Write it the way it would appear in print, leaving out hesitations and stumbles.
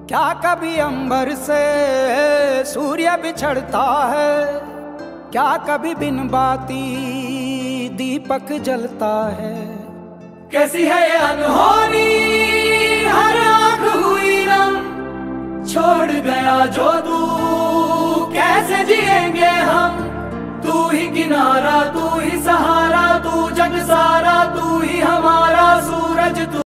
क्या कभी अंबर से सूर्य बिछड़ता है, क्या कभी बिन बाती दीपक जलता है। कैसी है ये अनहोनी, हर आंख हुई नम, छोड़ गया जो तू कैसे जिएंगे हम। तू ही किनारा, तू ही सहारा, तू जग सारा, तू ही हमारा सूरज तू।